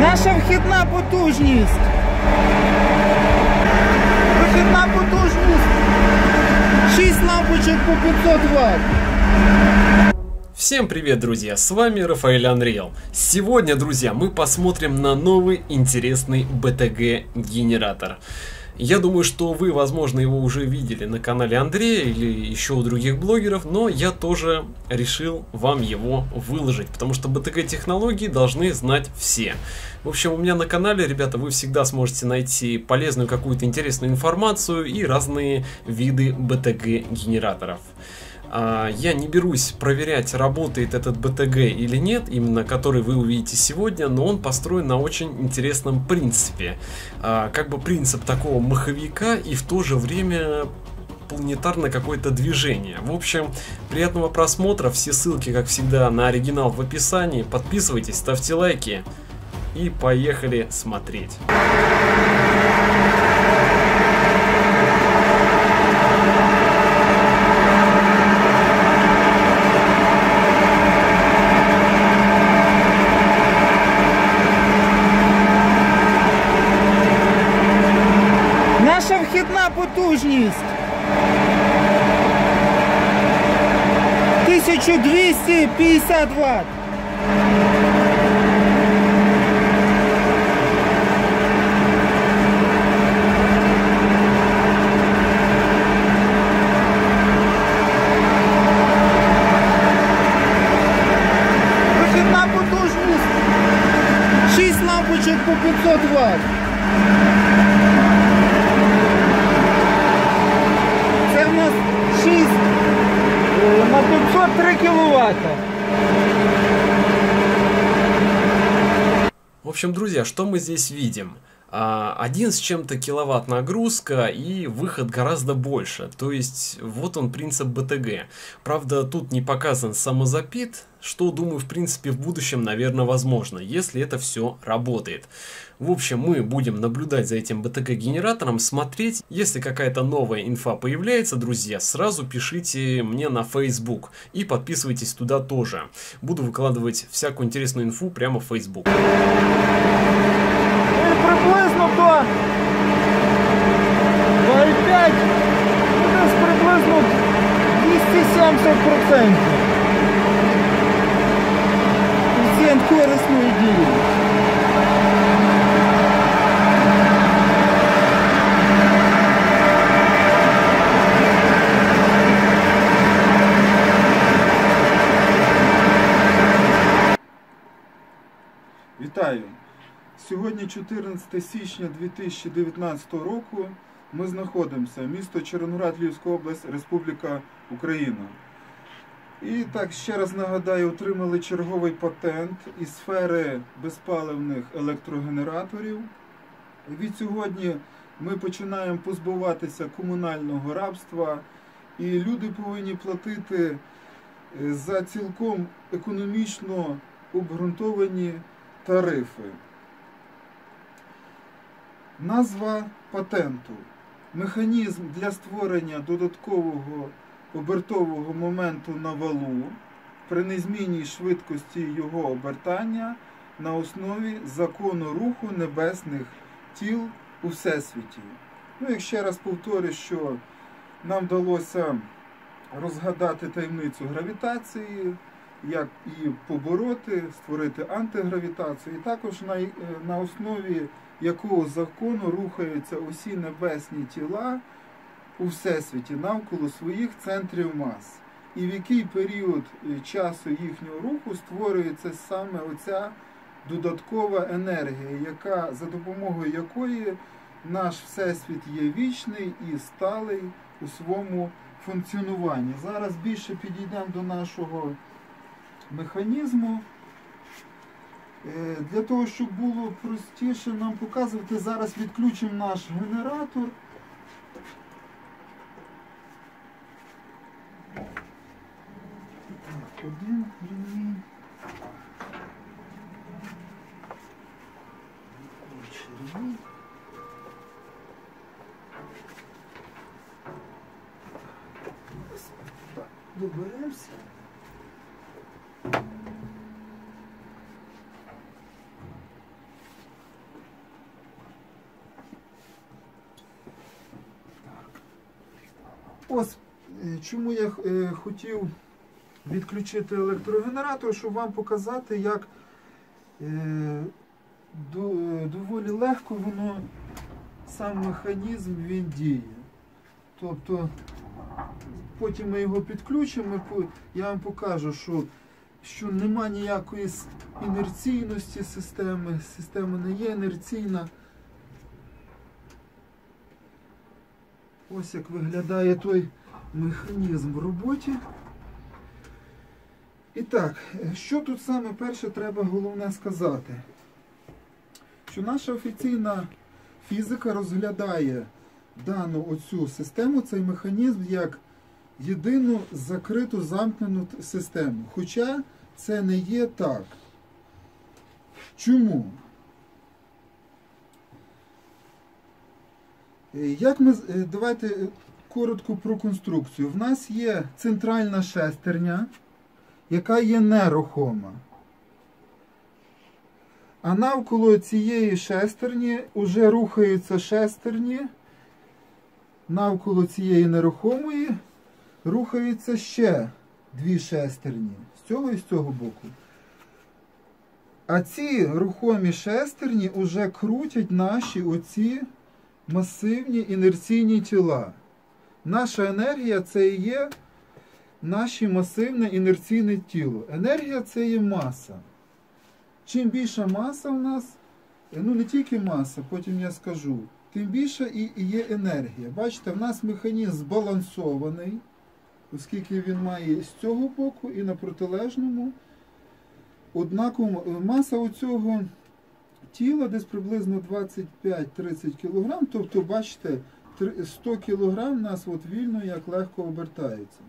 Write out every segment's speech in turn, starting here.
Наша вхідна потужність. Вихідна потужність 6 лампочек по 500 Вт. Всем привет, друзья! С вами Рафаэль Unreal. Сегодня, друзья, мы посмотрим на новый интересный BTG генератор. Я думаю, что вы, возможно, его уже видели на канале Андрея или еще у других блогеров, но я тоже решил вам его выложить, потому что BTG технологии должны знать все. В общем, у меня на канале, ребята, вы всегда сможете найти полезную какую-то интересную информацию и разные виды BTG генераторов. Я не берусь проверять, работает этот BTG или нет, именно который вы увидите сегодня, но он построен на очень интересном принципе. Как бы принцип такого маховика и в то же время планетарное какое-то движение. В общем, приятного просмотра, все ссылки, как всегда, на оригинал в описании. Подписывайтесь, ставьте лайки и поехали смотреть. Наша вхідна потужність 1250 Вт. Вихідна потужність 6 лампочок по 500 Вт. Це в нас 6 на 503 кВт. В общем, друзья, что мы здесь видим? 1 с чем-то киловатт нагрузка и выход гораздо больше. То есть вот он принцип BTG. Правда, тут не показан самозапит, что, думаю, в принципе в будущем, наверное, возможно, если это все работает. В общем, мы будем наблюдать за этим BTG генератором, смотреть. Если какая-то новая инфа появляется, друзья, сразу пишите мне на Facebook и подписывайтесь туда тоже. Буду выкладывать всякую интересную инфу прямо в Facebook. Приблизно до 2,5, десь приблизно 270%. Коефіцієнт корисної дії. Вітаю! Сьогодні 14 січня 2019 року. Ми знаходимося місто Червоноград, Львівська область, Республіка Україна. І так, ще раз нагадаю, отримали черговий патент із сфери безпаливних електрогенераторів. Від сьогодні ми починаємо позбуватися комунального рабства, і люди повинні платити за цілком економічно обґрунтовані тарифи. Назва патенту. Механізм для створення додаткового обертового моменту на валу при незмінній швидкості його обертання на основі закону руху небесних тіл у Всесвіті. Ну, як ще раз повторю, що нам вдалося розгадати таємницю гравітації, як її побороти, створити антигравітацію, і також на основі якого закону рухаються усі небесні тіла у Всесвіті навколо своїх центрів мас. І в який період часу їхнього руху створюється саме оця додаткова енергія, за допомогою якої наш Всесвіт є вічний і сталий у своєму функціонуванні. Зараз більше підійдемо до нашого механізму. Для того, щоб було простіше нам показувати, зараз відключимо наш генератор. Так, один ремінь. Ремінь. Так, доберемося. Ось чому я хотів відключити електрогенератор, щоб вам показати, як доволі легко воно, сам механізм він діє. Тобто потім ми його підключимо, я вам покажу, що нема ніякої інерційності системи, система не є інерційна. Ось як виглядає той механізм в роботі. І так, що тут саме перше треба головне сказати? Що наша офіційна фізика розглядає дану оцю систему, цей механізм, як єдину закриту замкнену систему. Хоча це не є так. Чому? Давайте коротко про конструкцію. В нас є центральна шестерня, яка є нерухома. А навколо цієї шестерні вже рухаються шестерні, навколо цієї нерухомої рухаються ще дві шестерні, з цього і з цього боку. А ці рухомі шестерні вже крутять наші оці масивні інерційні тіла. Наша енергія – це і є наше масивне інерційне тіло. Енергія – це є маса. Чим більша маса в нас, ну не тільки маса, потім я скажу, тим більша і є енергія. Бачите, в нас механізм збалансований, оскільки він має з цього боку і на протилежному. Однаково маса оцього тіла десь приблизно 25-30 кг, тобто, бачите, 100 кг в нас от вільно, як легко обертається.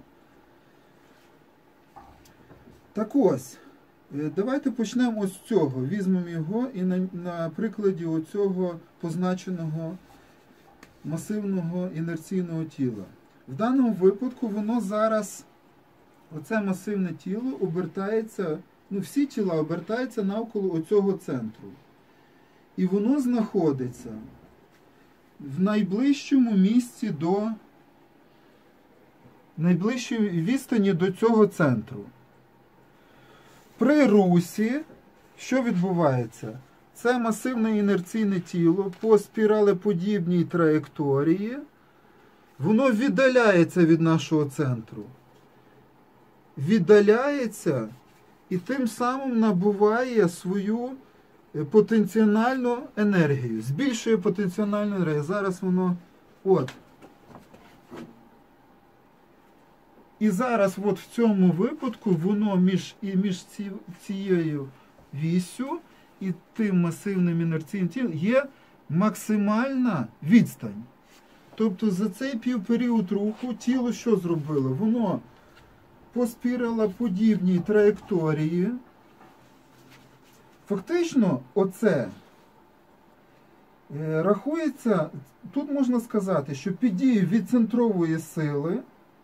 Так ось, давайте почнемо ось з цього. Візьмемо його і на прикладі оцього позначеного масивного інерційного тіла. В даному випадку воно зараз, оце масивне тіло обертається, ну всі тіла обертаються навколо оцього центру. І воно знаходиться в найближчому місці до, найближчій відстані до цього центру. При русі, що відбувається? Це масивне інерційне тіло по спіралеподібній траєкторії, воно віддаляється від нашого центру. Віддаляється і тим самим набуває свою потенціальну енергію. Збільшує потенціальну енергію. Зараз воно, от. І зараз от в цьому випадку воно між цією віссю і тим масивним інерційним тілом є максимальна відстань. Тобто за цей півперіод руху тіло що зробило? Воно по спіралеподібній траєкторії. Фактично оце рахується, тут можна сказати, що під дією відцентрової сили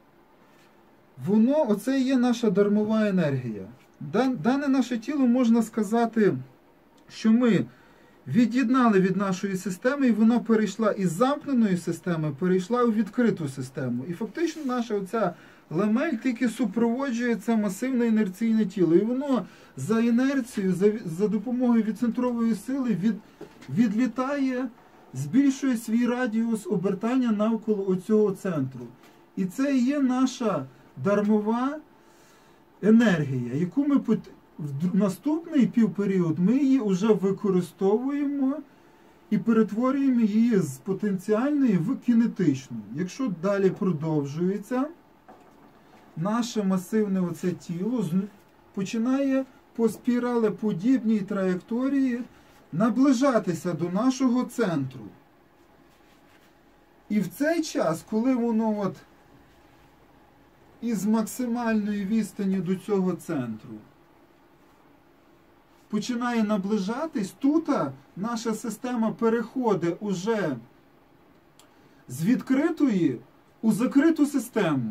воно, оце є наша дармова енергія. Дане наше тіло, можна сказати, що ми від'єднали від нашої системи, і вона перейшла із замкненої системи, перейшла у відкриту систему. І фактично наша оця ламель тільки супроводжує це масивне інерційне тіло. І воно за інерцією, за допомогою відцентрової сили відлітає, збільшує свій радіус обертання навколо оцього центру. І це і є наша дармова енергія, яку ми в наступний півперіод ми її вже використовуємо і перетворюємо її з потенціальної в кінетичну. Якщо далі продовжується, наше масивне оце тіло починає по спіралеподібній траєкторії наближатися до нашого центру. І в цей час, коли воно от із максимальної відстані до цього центру починає наближатись, тут наша система переходить уже з відкритої у закриту систему.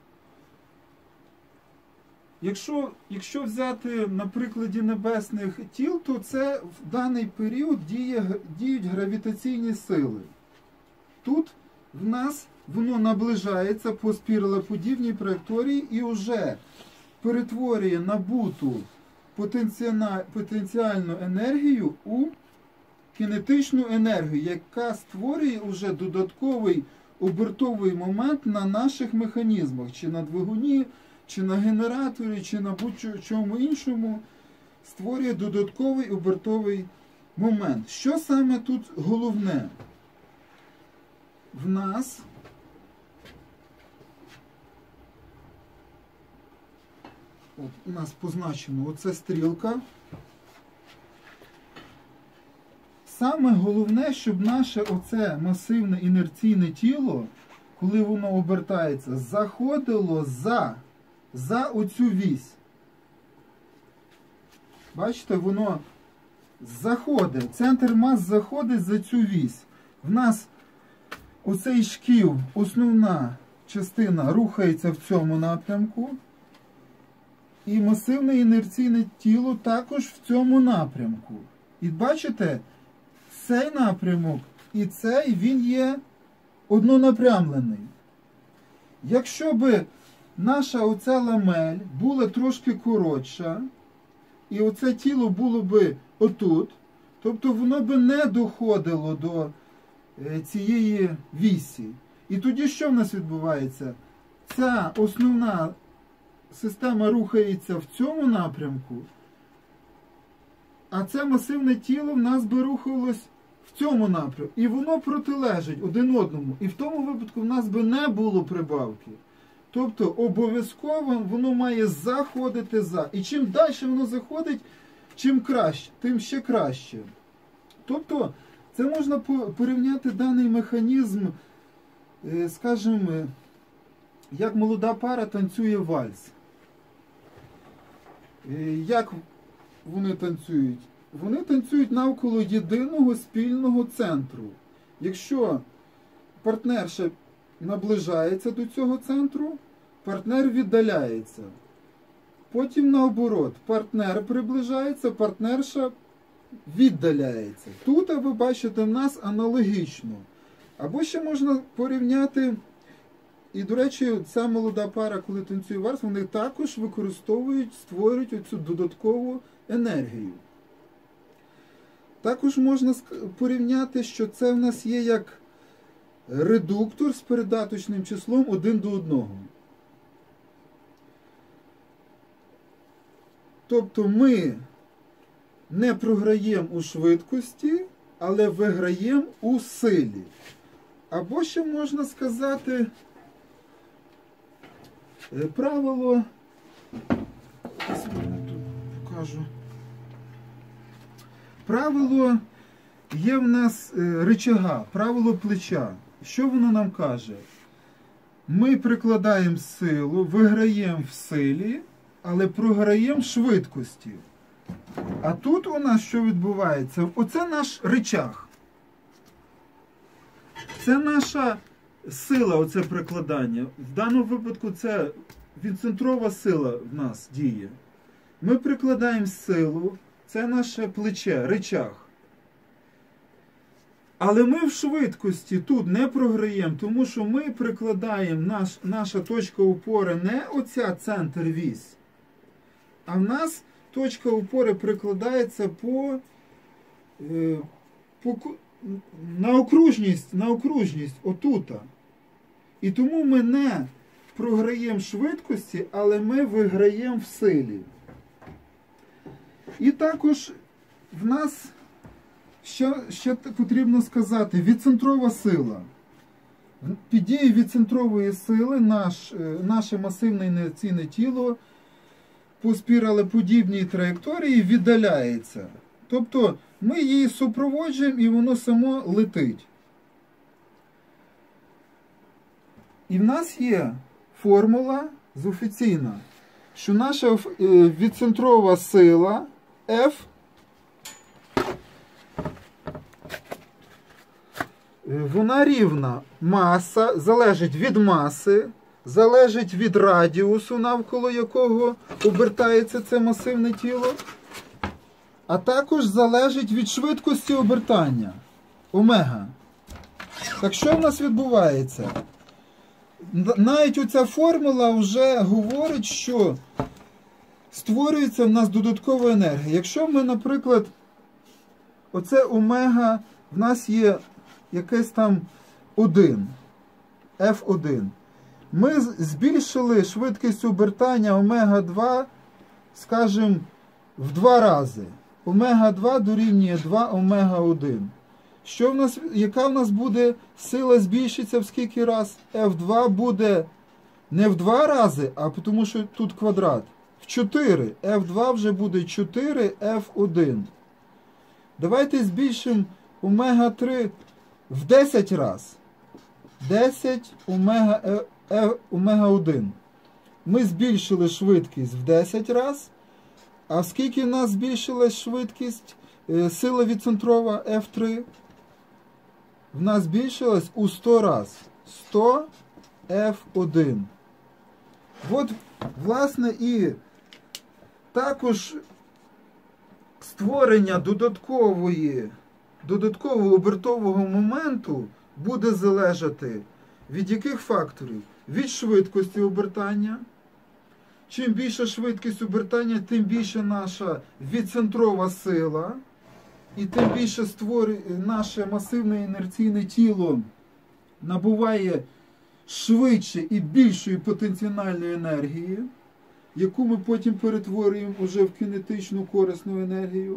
Якщо взяти на прикладі небесних тіл, то це в даний період діють гравітаційні сили. Тут в нас воно наближається по спіралеподібній траєкторії і вже перетворює набуту потенціальну енергію у кінетичну енергію, яка створює вже додатковий обертовий момент на наших механізмах, чи на двигуні, чи на генераторі, чи на будь-чому іншому, створює додатковий обертовий момент. Що саме тут головне? В нас у нас позначено оце стрілка. Саме головне, щоб наше оце масивне інерційне тіло, коли воно обертається, заходило за оцю вісь. Бачите, воно заходить, центр мас заходить за цю вісь. В нас оцей шків, основна частина рухається в цьому напрямку. І масивне інерційне тіло також в цьому напрямку. І бачите, цей напрямок і цей, він є однонапрямлений. Якщо би наша оця ламель була трошки коротша, і оце тіло було би отут, тобто воно би не доходило до цієї вісі. І тоді що в нас відбувається? Ця основна система рухається в цьому напрямку, а це масивне тіло в нас би рухалось в цьому напрямку. І воно протилежить один одному. І в тому випадку в нас би не було прибавки. Тобто обов'язково воно має заходити за. І чим далі воно заходить, чим краще, тим ще краще. Тобто це можна порівняти даний механізм, скажімо, як молода пара танцює вальс. Як вони танцюють? Вони танцюють навколо єдиного спільного центру. Якщо партнерша наближається до цього центру, партнер віддаляється. Потім наоборот, партнер приближається, партнерша віддаляється. Тут, ви бачите, в нас аналогічно. Або ще можна порівняти, і, до речі, ця молода пара, коли танцює вальс, вони також використовують, створюють оцю додаткову енергію. Також можна порівняти, що це в нас є як редуктор з передаточним числом 1 до 1. Тобто ми не програємо у швидкості, але виграємо у силі. Або ще можна сказати правило, правило є в нас рычага, правило плеча. Що воно нам каже? Ми прикладаємо силу, виграємо в силі, але програємо в швидкості. А тут у нас що відбувається? Оце наш рычаг. Це наша сила, оце прикладання. В даному випадку це відцентрова сила в нас діє. Ми прикладаємо силу, це наше плече, рычаг. Але ми в швидкості тут не програємо, тому що ми прикладаємо, наша точка опори не оця центр вісь, а в нас точка опори прикладається на окружність отута. І тому ми не програємо швидкості, але ми виграємо в силі. І також в нас ще потрібно сказати, відцентрова сила. Під дією відцентрової сили наше масивне інерційне тіло по спіралеподібній траєкторії віддаляється. Тобто ми її супроводжуємо і воно само летить. І в нас є формула офіційна, що наша відцентрова сила F вона рівна. Маса залежить від маси, залежить від радіусу, навколо якого обертається це масивне тіло, а також залежить від швидкості обертання, омега. Так що в нас відбувається? навіть оця формула вже говорить, що створюється в нас додаткова енергія. Якщо ми, наприклад, оце омега, в нас є якесь там 1, F1. Ми збільшили швидкість обертання омега-2, скажімо, в 2 рази. Омега-2 дорівнює 2 омега-1. Що в нас, яка в нас буде сила збільшиться в скільки раз? F2 буде не в 2 рази, а тому що тут квадрат. В 4. F2 вже буде 4 F1. Давайте збільшимо омега-3 в 10 раз. 10 омега-1. Ми збільшили швидкість в 10 раз. А скільки в нас збільшилась швидкість, сила відцентрова F3? В нас збільшилась у 100 раз. 100 F1. От, власне, і також створення додаткового обертового моменту буде залежати від яких факторів? Від швидкості обертання. Чим більша швидкість обертання, тим більше наша відцентрова сила. І тим більше наше масивне інерційне тіло набуває швидше і більшої потенціальної енергії, яку ми потім перетворюємо вже в кінетичну корисну енергію.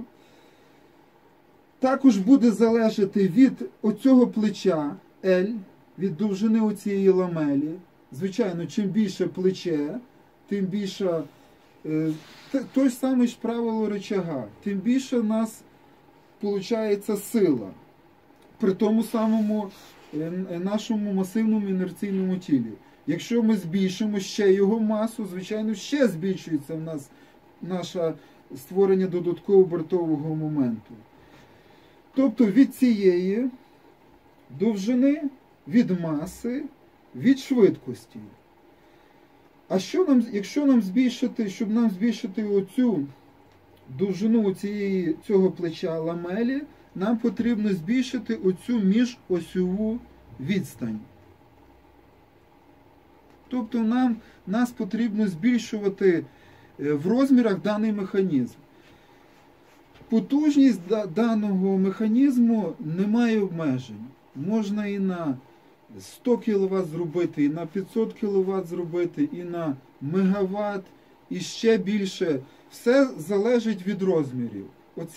Також буде залежати від оцього плеча L, від довжини оцієї ламелі. Звичайно, чим більше плече, тим більше, той самий ж правило рычага, тим більше в нас получається сила при тому самому нашому масивному інерційному тілі. Якщо ми збільшимо ще його масу, звичайно, ще збільшується в нас наше створення додаткового обертового моменту. Тобто від цієї довжини, від маси, від швидкості. А якщо нам збільшити, щоб нам збільшити оцю довжину цього плеча ламелі, нам потрібно збільшити оцю міжосьову відстань. Тобто нас потрібно збільшувати в розмірах даний механізм. Потужність даного механізму не має обмежень. Можна і на 100 кВт зробити, і на 500 кВт зробити, і на мегаватт, і ще більше. Все залежить від розмірів.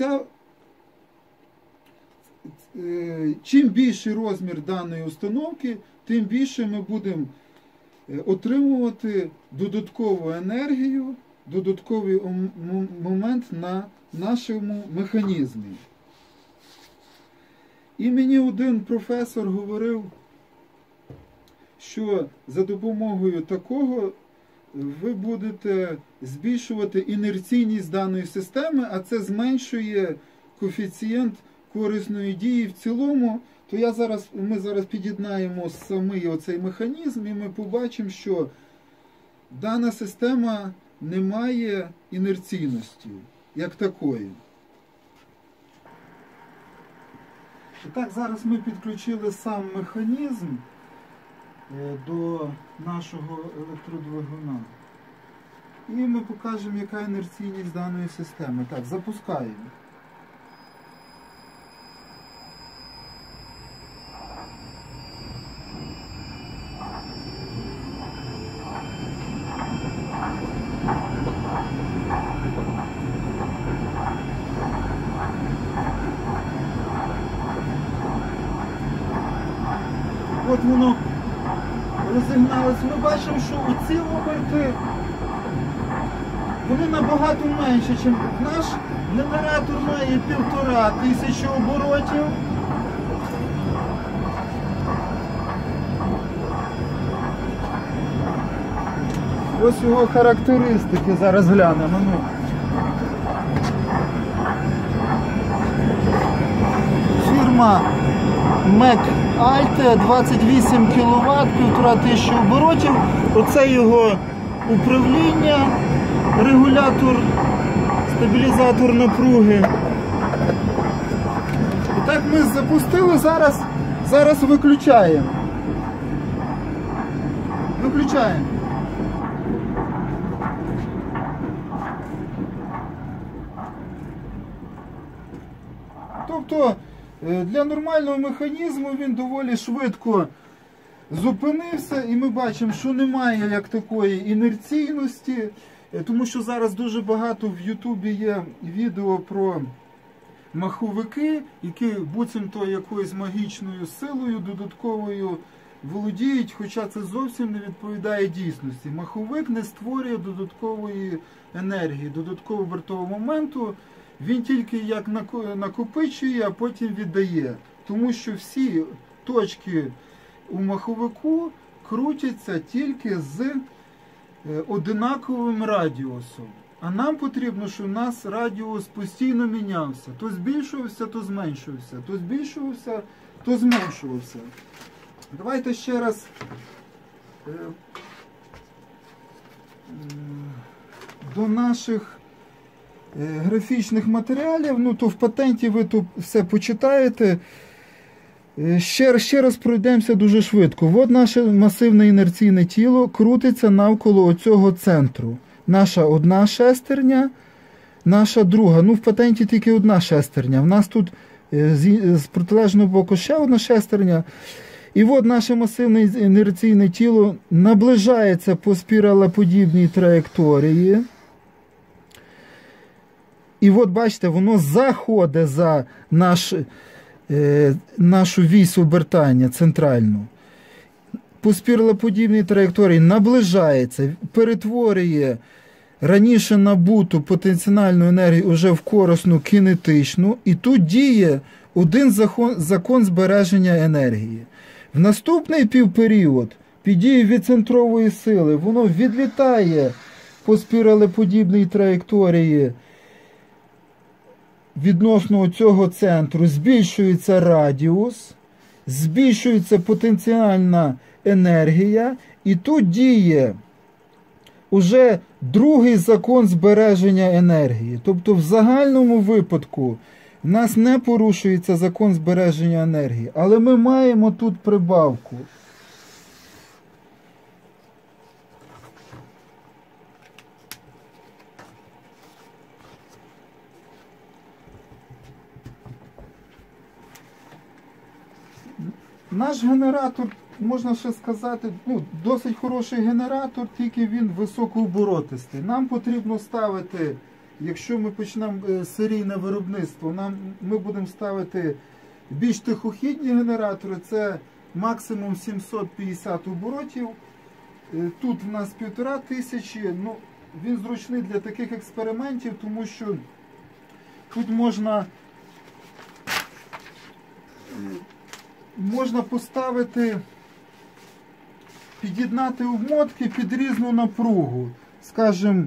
Чим більший розмір даної установки, тим більше ми будемо отримувати додаткову енергію, додатковий момент на нашому механізмі. І мені один професор говорив, що за допомогою такого ви будете збільшувати інерційність даної системи, а це зменшує коефіцієнт корисної дії в цілому. То ми зараз під'єднаємо самий оцей механізм і ми побачимо, що дана система не має інерційності як такої. І так, зараз ми підключили сам механізм до нашого електродвигуна. І ми покажемо, яка інерційність даної системи. Так, запускаємо. От воно розігналось. Ми бачимо, що оці оберти, вони набагато менше, ніж наш генератор має 1500 оборотів. Ось його характеристики, зараз глянемо. Фірма MEC Alte, 28 кВт, 1500 оборотів. Оце його управління, регулятор, стабілізатор напруги. І так ми запустили, зараз виключаємо. Виключаємо. Тобто для нормального механізму він доволі швидко зупинився, і ми бачимо, що немає як такої інерційності, тому що зараз дуже багато в Ютубі є відео про маховики, які буцімто якоюсь магічною силою додатковою володіють, хоча це зовсім не відповідає дійсності. Маховик не створює додаткової енергії, додаткового обертового моменту, він тільки як накопичує, а потім віддає. Тому що всі точки у маховику крутяться тільки з одинаковим радіусом. А нам потрібно, щоб у нас радіус постійно мінявся. То збільшувався, то зменшувався. То збільшувався, то зменшувався. Давайте ще раз до наших графічних матеріалів. Ну, то в патенті ви тут все почитаєте. Ще раз пройдемося дуже швидко. От наше масивне інерційне тіло крутиться навколо оцього центру. Наша одна шестерня, наша друга. Ну, в патенті тільки одна шестерня. В нас тут з протилежного боку ще одна шестерня. І от наше масивне інерційне тіло наближається по спіралеподібній траєкторії. І от бачите, воно заходить за нашу вісь обертання центральну. По спіралеподібній траєкторії наближається, перетворює раніше набуту потенціальну енергію вже в корисну кінетичну, і тут діє один закон збереження енергії. В наступний півперіод під дією відцентрової сили воно відлітає по спіралеподібній траєкторії відносно цього центру, збільшується радіус, збільшується потенціальна енергія, і тут діє уже другий закон збереження енергії. Тобто в загальному випадку в нас не порушується закон збереження енергії, але ми маємо тут прибавку. Наш генератор, можна ще сказати, досить хороший генератор, тільки він високооборотистий. Нам потрібно ставити, якщо ми почнемо серійне виробництво, ми будемо ставити більш тихохідні генератори, це максимум 750 оборотів. Тут в нас 1500, він зручний для таких експериментів, тому що тут можна поставити, під'єднати обмотки під різну напругу. Скажімо,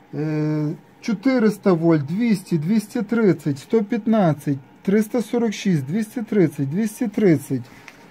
400 вольт, 200, 230, 115, 346, 230, 230.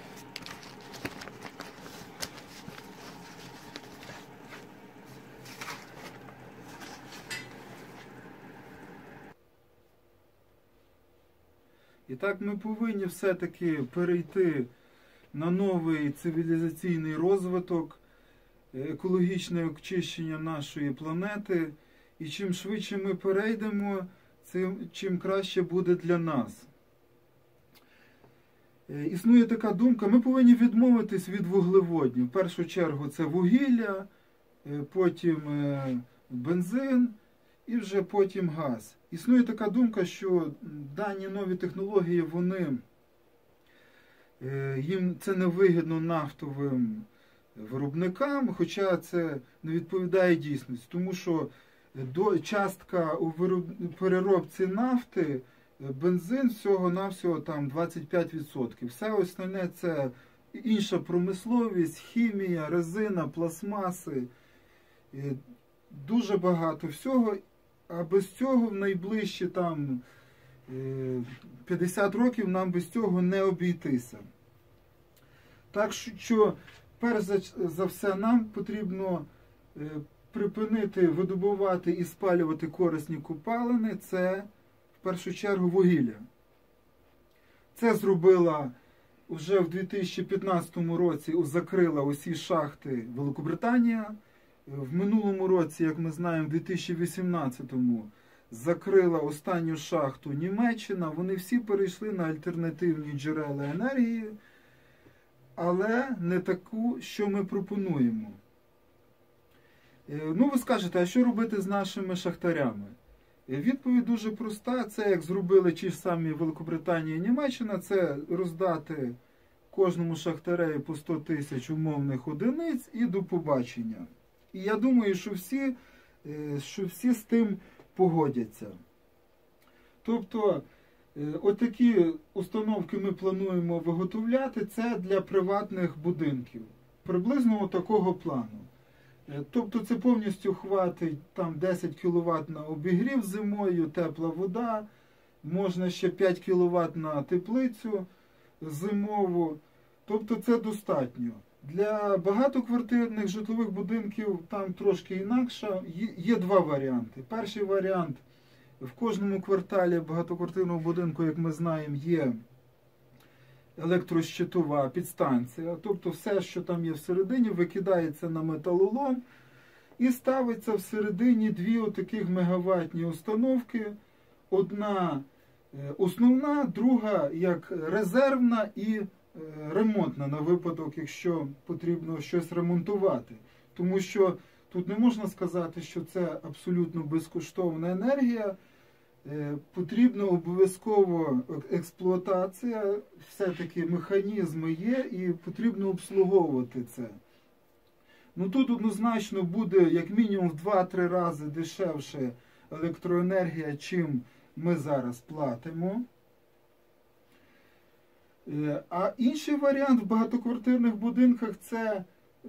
І так ми повинні все-таки перейти на новий цивілізаційний розвиток, екологічне очищення нашої планети. І чим швидше ми перейдемо, чим краще буде для нас. Існує така думка, ми повинні відмовитись від вуглеводнів. В першу чергу це вугілля, потім бензин і вже потім газ. Існує така думка, що дані нові технології, їм це не вигідно нафтовим виробникам, хоча це не відповідає дійсності, тому що частка у переробці нафти, бензин всього-навсього там 25%. Все основне це інша промисловість, хімія, резина, пластмаси, дуже багато всього. А без цього в найближчі 50 років нам без цього не обійтися. Так що, перш за все, нам потрібно припинити видобувати і спалювати корисні копалини, це в першу чергу вугілля. Це зробила вже в 2015 році закрила усі шахти Великобританія. В минулому році, як ми знаємо, в 2018-му закрила останню шахту Німеччина. Вони всі перейшли на альтернативні джерела енергії, але не таку, що ми пропонуємо. Ну, ви скажете, а що робити з нашими шахтарями? Відповідь дуже проста. Це, як зробили ті ж самі Великобританія і Німеччина, це роздати кожному шахтареві по 100 тисяч умовних одиниць і до побачення. І я думаю, що всі з тим погодяться. Тобто, отакі установки ми плануємо виготовляти, це для приватних будинків. Приблизно такого плану. Тобто це повністю хватить там 10 кВт на обігрів зимою, тепла вода, можна ще 5 кВт на теплицю зимову. Тобто це достатньо. Для багатоквартирних житлових будинків там трошки інакше. Є два варіанти. Перший варіант – в кожному кварталі багатоквартирного будинку, як ми знаємо, є електрощитова підстанція. Тобто все, що там є всередині, викидається на металолом і ставиться всередині дві отаких мегаваттні установки. Одна основна, друга як резервна і ремонтна на випадок, якщо потрібно щось ремонтувати. Тому що тут не можна сказати, що це абсолютно безкоштовна енергія. Потрібна обов'язково експлуатація, все-таки механізми є і потрібно обслуговувати це. Ну тут однозначно буде як мінімум в 2-3 рази дешевше електроенергія, чим ми зараз платимо. А інший варіант в багатоквартирних будинках – це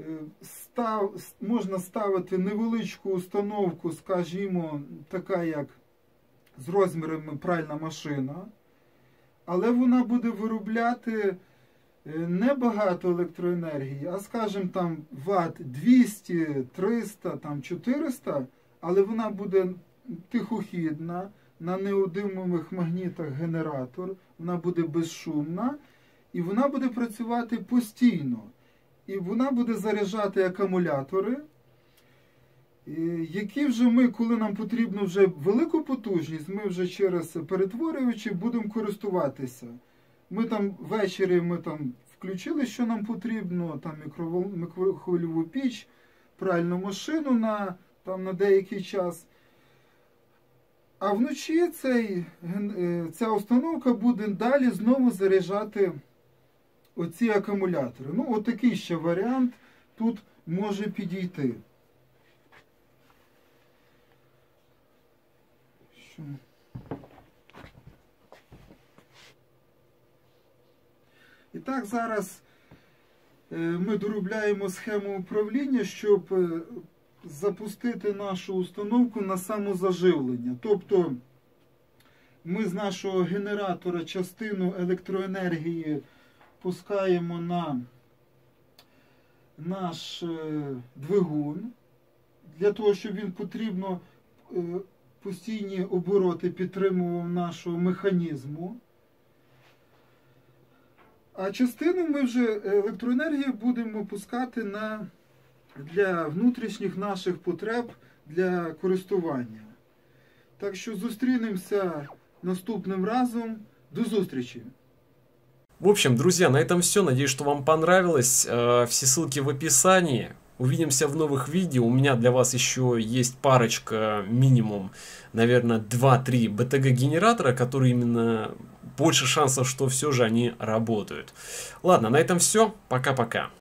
можна ставити невеличку установку, скажімо, така як з розмірами пральна машина, але вона буде виробляти не багато електроенергії, а, скажімо, там ватт 200, 300, там 400, але вона буде тихохідна, на неодимових магнітах генератор, вона буде безшумна, і вона буде працювати постійно. І вона буде заряджати акумулятори, які вже ми, коли нам потрібно вже велику потужність, ми вже через перетворювачі будемо користуватися. Ми там ввечері включили, що нам потрібно, там мікрохвильову піч, пральну машину на деякий час. А вночі ця установка буде далі знову заряджати оці акумулятори. Ну, отакий ще варіант тут може підійти. І так, зараз ми доробляємо схему управління, щоб запустити нашу установку на самозаживлення. Тобто ми з нашого генератора частину електроенергії пускаємо на наш двигун, для того, щоб він потрібно постійні обороти підтримував нашого механізму. А частину ми вже електроенергію будемо пускати для внутрішніх наших потреб, для користування. Так що зустрінемося наступним разом. До зустрічі! В общем, друзья, на этом все. Надеюсь, что вам понравилось. Все ссылки в описании. Увидимся в новых видео. У меня для вас еще есть парочка, минимум, наверное, 2-3 BTG-генератора, которые именно больше шансов, что все же они работают. Ладно, на этом все. Пока-пока.